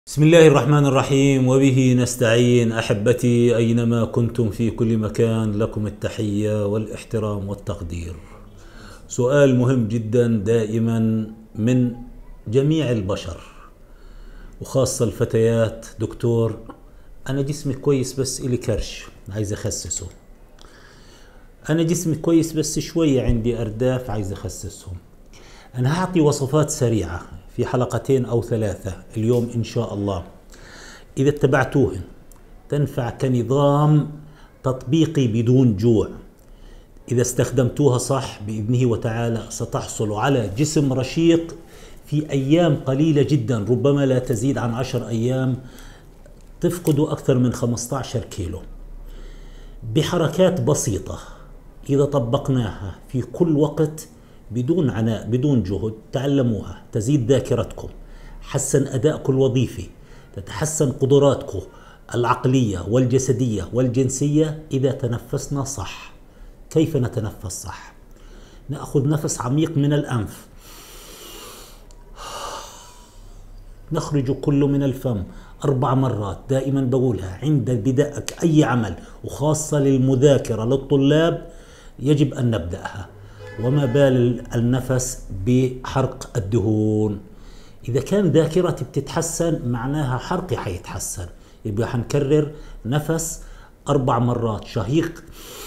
بسم الله الرحمن الرحيم وبه نستعين. أحبتي أينما كنتم في كل مكان، لكم التحية والاحترام والتقدير. سؤال مهم جدا دائما من جميع البشر وخاصة الفتيات: دكتور، أنا جسمي كويس بس إلي كرش عايز أخسسه، أنا جسمي كويس بس شوية عندي أرداف عايز أخسسهم. أنا هعطي وصفات سريعة في حلقتين أو ثلاثة اليوم إن شاء الله، إذا اتبعتوهن تنفع كنظام تطبيقي بدون جوع. إذا استخدمتوها صح بإذنه وتعالى ستحصلوا على جسم رشيق في أيام قليلة جدا، ربما لا تزيد عن 10 أيام تفقدوا أكثر من 15 كيلو بحركات بسيطة. إذا طبقناها في كل وقت بدون عناء بدون جهد تعلموها، تزيد ذاكرتكم، حسن أدائكم الوظيفي، تتحسن قدراتكم العقلية والجسدية والجنسية إذا تنفسنا صح. كيف نتنفس صح؟ نأخذ نفس عميق من الأنف، نخرج كله من الفم 4 مرات. دائما بقولها عند بدءك أي عمل، وخاصة للمذاكرة للطلاب يجب أن نبدأها. وما بال النفس بحرق الدهون؟ إذا كان ذاكرتي بتتحسن معناها حرقي حيتحسن. يبقى حنكرر نفس 4 مرات، شهيق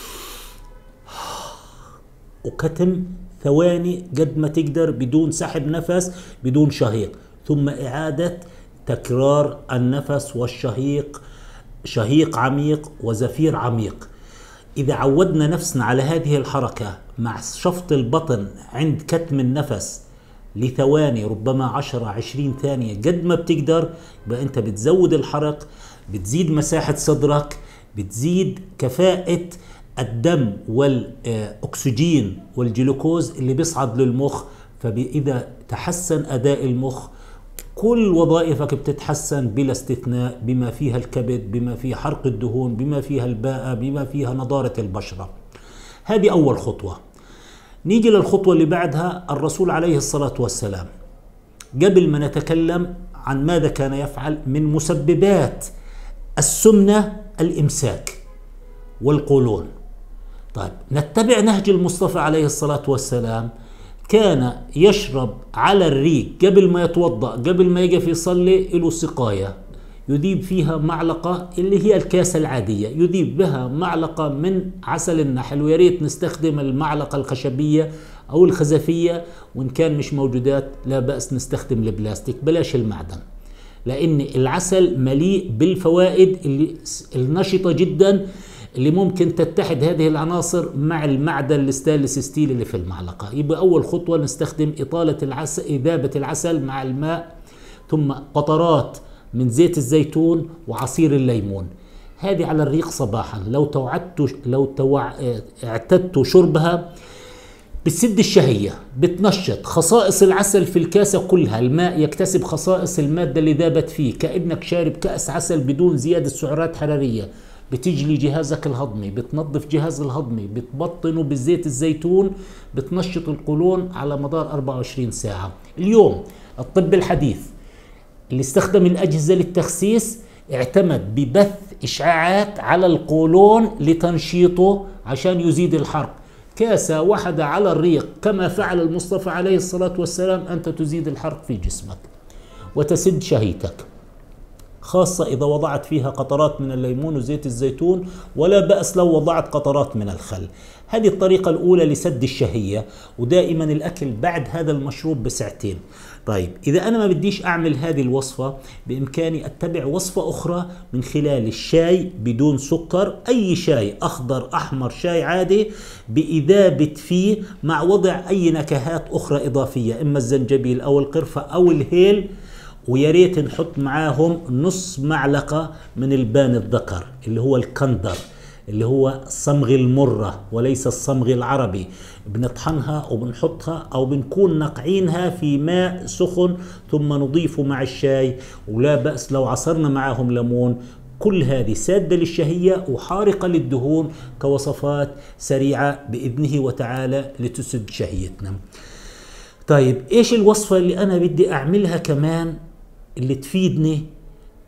وكتم ثواني قد ما تقدر بدون سحب نفس بدون شهيق، ثم إعادة تكرار النفس والشهيق، شهيق عميق وزفير عميق. إذا عودنا نفسنا على هذه الحركة مع شفط البطن عند كتم النفس لثواني، ربما 10-20 ثانية قد ما بتقدر، يبقى أنت بتزود الحرق، بتزيد مساحة صدرك، بتزيد كفاءة الدم والأكسجين والجلوكوز اللي بيصعد للمخ. فإذا تحسن أداء المخ كل وظائفك بتتحسن بلا استثناء، بما فيها الكبد، بما فيها حرق الدهون، بما فيها الباءة، بما فيها نضارة البشرة. هذه أول خطوة. نيجي للخطوة اللي بعدها. الرسول عليه الصلاة والسلام قبل ما نتكلم عن ماذا كان يفعل من مسببات السمنة الإمساك والقولون. طيب نتبع نهج المصطفى عليه الصلاة والسلام. كان يشرب على الريق قبل ما يتوضأ، قبل ما يقف يصلي، له سقاية يذيب فيها معلقة اللي هي الكاسة العادية، يذيب بها معلقة من عسل النحل. ويا ريت نستخدم المعلقة الخشبية أو الخزفية، وإن كان مش موجودات لا بأس نستخدم البلاستيك، بلاش المعدن، لأن العسل مليء بالفوائد النشطة جدا اللي ممكن تتحد هذه العناصر مع المعدن الستانلس ستيل اللي في المعلقة. يبقى أول خطوة نستخدم إطالة العسل، إذابة العسل مع الماء، ثم قطرات من زيت الزيتون وعصير الليمون. هذه على الريق صباحا. لو اعتدتوا شربها بتسد الشهية، بتنشط خصائص العسل في الكاسة كلها. الماء يكتسب خصائص المادة اللي ذابت فيه، كأنك شارب كأس عسل بدون زيادة سعرات حرارية. بتجلي جهازك الهضمي، بتنظف جهاز الهضمي، بتبطنه بالزيت الزيتون، بتنشط القولون على مدار 24 ساعة. اليوم الطب الحديث اللي استخدم الأجهزة للتخسيس اعتمد ببث إشعاعات على القولون لتنشيطه عشان يزيد الحرق. كاسة واحدة على الريق كما فعل المصطفى عليه الصلاة والسلام أنت تزيد الحرق في جسمك وتسد شهيتك، خاصة إذا وضعت فيها قطرات من الليمون وزيت الزيتون، ولا بأس لو وضعت قطرات من الخل. هذه الطريقة الأولى لسد الشهية، ودائما الأكل بعد هذا المشروب بساعتين. طيب إذا أنا ما بديش أعمل هذه الوصفة، بإمكاني أتبع وصفة أخرى من خلال الشاي بدون سكر، أي شاي أخضر أحمر شاي عادي، بإذابة فيه مع وضع أي نكهات أخرى إضافية، إما الزنجبيل أو القرفة أو الهيل. ويا ريت نحط معاهم نص معلقة من البان الذكر اللي هو الكندر، اللي هو الصمغ المرة وليس الصمغ العربي. بنطحنها وبنحطها أو بنكون نقعينها في ماء سخن ثم نضيفه مع الشاي، ولا بأس لو عصرنا معاهم ليمون. كل هذه سادة للشهية وحارقة للدهون كوصفات سريعة بإذنه وتعالى لتسد شهيتنا. طيب إيش الوصفة اللي أنا بدي أعملها كمان اللي تفيدني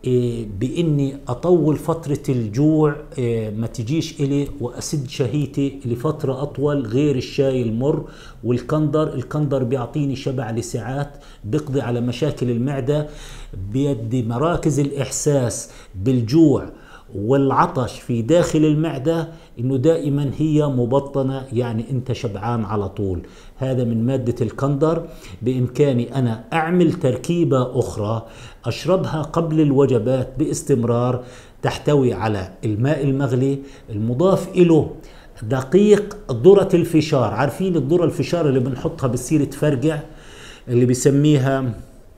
بإني أطول فترة الجوع، ما تجيش إلي وأسد شهيتي لفترة أطول غير الشاي المر الكندر بيعطيني شبع لساعات، بيقضي على مشاكل المعدة، بيدي مراكز الإحساس بالجوع والعطش في داخل المعدة انه دائما هي مبطنة، يعني انت شبعان على طول. هذا من مادة الكندر. بامكاني انا اعمل تركيبة اخرى اشربها قبل الوجبات باستمرار، تحتوي على الماء المغلي المضاف له دقيق ذرة الفشار. عارفين الذرة الفشار اللي بنحطها بتصير تفرقع، اللي بيسميها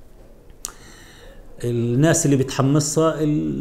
الناس اللي بتحمصها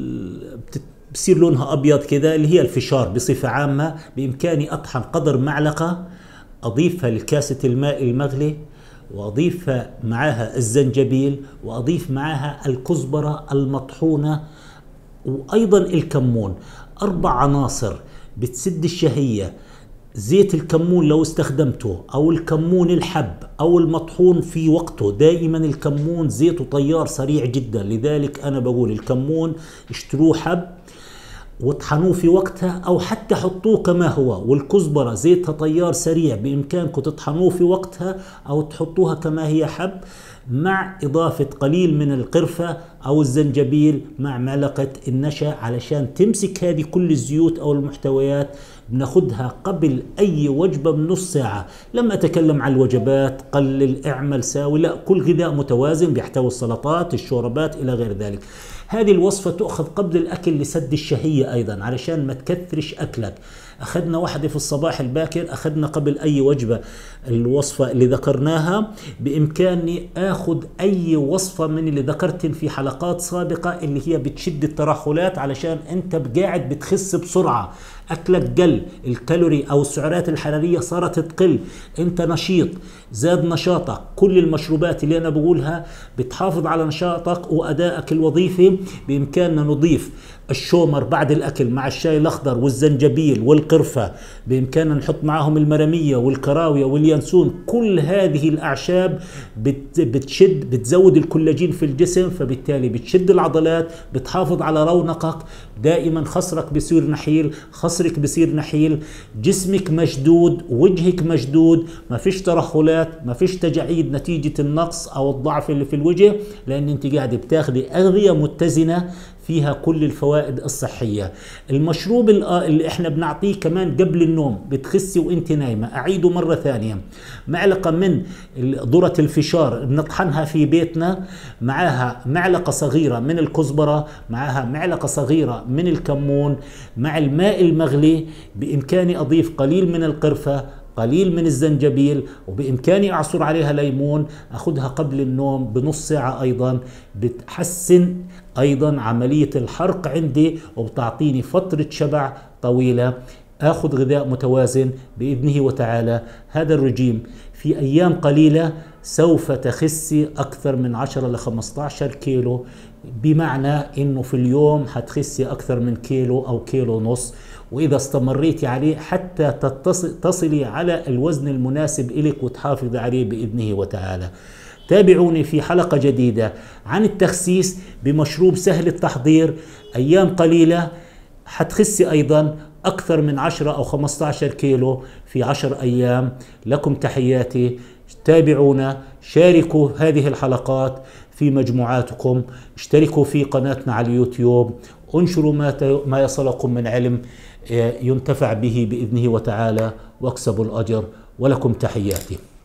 بصير لونها ابيض كده، اللي هي الفشار بصفه عامه. بامكاني اطحن قدر معلقه، اضيفها لكاسه الماء المغلي، واضيف معها الزنجبيل، واضيف معها الكزبره المطحونه، وايضا الكمون. 4 عناصر بتسد الشهيه. زيت الكمون لو استخدمته، او الكمون الحب او المطحون في وقته، دائما الكمون زيته طيار سريع جدا، لذلك انا بقول الكمون اشتروه حب واطحنوه في وقتها، او حتى حطوه كما هو. والكزبرة زيتها طيار سريع، بامكانكم تطحنوه في وقتها او تحطوها كما هي حب، مع اضافة قليل من القرفة او الزنجبيل مع معلقة النشا، علشان تمسك هذه كل الزيوت او المحتويات. بناخدها قبل اي وجبة بنص ساعة. لما اتكلم عن الوجبات قلل، اعمل، ساوي، لا، كل غذاء متوازن بيحتوي السلطات، الشوربات الى غير ذلك. هذه الوصفة تؤخذ قبل الأكل لسد الشهية أيضا، علشان ما تكثرش أكلك. أخذنا واحدة في الصباح الباكر، أخذنا قبل أي وجبة الوصفة اللي ذكرناها. بإمكاني أخذ أي وصفة من اللي ذكرت في حلقات سابقة اللي هي بتشد الترهلات، علشان أنت قاعد بتخس بسرعة، أكلك قل، الكالوري أو السعرات الحرارية صارت تقل، أنت نشيط، زاد نشاطك. كل المشروبات اللي أنا بقولها بتحافظ على نشاطك وأدائك الوظيفي. بإمكاننا نضيف الشومر بعد الأكل مع الشاي الأخضر والزنجبيل والقرفة، بإمكاننا نحط معهم المرمية والكراوية واليانسون. كل هذه الأعشاب بتزود الكولاجين في الجسم، فبالتالي بتشد العضلات، بتحافظ على رونقك. دائما خصرك بيصير نحيل، خصرك بيصير نحيل، جسمك مشدود، وجهك مشدود، ما فيش ترهلات، ما فيش تجاعيد نتيجة النقص أو الضعف اللي في الوجه، لأن أنت قاعد بتاخدي أغذية متزنة فيها كل الفوائد الصحية. المشروب اللي احنا بنعطيه كمان قبل النوم، بتخسي وانت نايمة. اعيده مرة ثانية، معلقة من ذرة الفشار بنطحنها في بيتنا، معها معلقة صغيرة من الكزبرة، معها معلقة صغيرة من الكمون، مع الماء المغلي. بإمكاني أضيف قليل من القرفة، قليل من الزنجبيل، وبإمكاني أعصر عليها ليمون. أخذها قبل النوم بنص ساعة، أيضا بتحسن أيضا عملية الحرق عندي، وبتعطيني فترة شبع طويلة. أخذ غذاء متوازن بإذنه وتعالى. هذا الرجيم في أيام قليلة سوف تخسي أكثر من 10 ل 15 كيلو، بمعنى أنه في اليوم هتخسي أكثر من كيلو أو كيلو ونص. وإذا استمريتي عليه حتى تصلي على الوزن المناسب إليك وتحافظي عليه بإذنه وتعالى. تابعوني في حلقة جديدة عن التخسيس بمشروب سهل التحضير. أيام قليلة حتخسي أيضا أكثر من 10 أو 15 كيلو في 10 أيام. لكم تحياتي، تابعونا، شاركوا هذه الحلقات في مجموعاتكم، اشتركوا في قناتنا على اليوتيوب، انشروا ما يصلكم من علم ينتفع به بإذنه وتعالى، واكسبوا الأجر. ولكم تحياتي.